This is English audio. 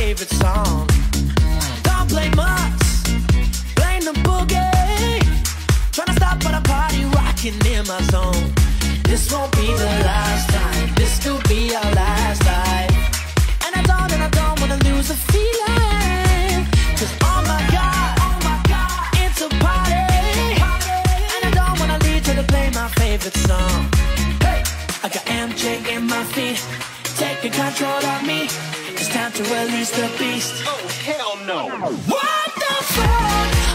favorite song. Don't blame us, blame the boogie. Tryna stop at a party, rocking in my zone. This won't be the last time, this could be our last night. And I don't wanna lose the feeling. Cause oh my God, it's a party. And I don't wanna leave till to play my favorite song. Hey, I got MJ in my feet, taking control of me. It's time to release the beast. Oh hell no. What the fuck?